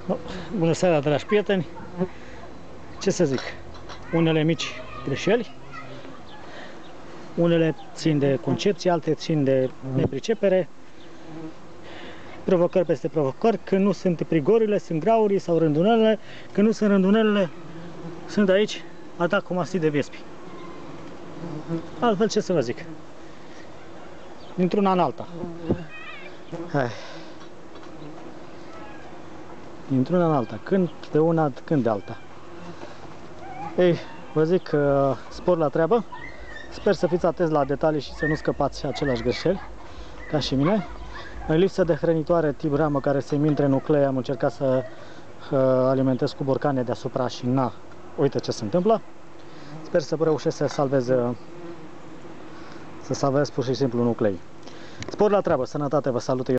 Bună seara, dragi prieteni! Ce să zic? Unele mici greșeli, unele țin de concepție, alte țin de nepricepere, provocări peste provocări. Când nu sunt prigorile, sunt graurii sau rândunelele. Când nu sunt rândunelele, sunt aici atac cu masiv de viespi. Altfel ce să vă zic? Dintr-una în alta. Dintr-una în alta. Când de una, când de alta. Ei, vă zic că spor la treabă. Sper să fiți atenți la detalii și să nu scăpați aceleași greșeli ca și mine. În lipsă de hrănitoare tip ramă care se mintre nuclee, am încercat să alimentez cu borcane deasupra și na, uite ce se întâmplă. Sper să reușesc să salvez pur și simplu nuclei. Spor la treabă, sănătate, vă salut!